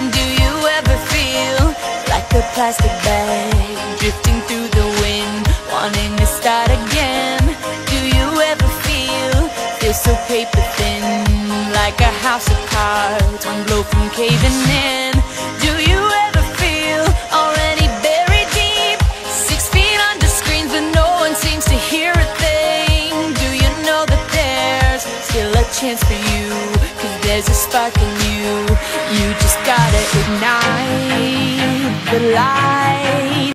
Do you ever feel like a plastic bag drifting through the wind, wanting to start again? Do you ever feel so paper thin, like a house of cards, one blow from caving in? Do you ever feel already buried deep, 6 feet under screens, but no one seems to hear a thing? Do you know that there's still a chance for you, 'cause there's a spark in you? You just gotta ignite the light.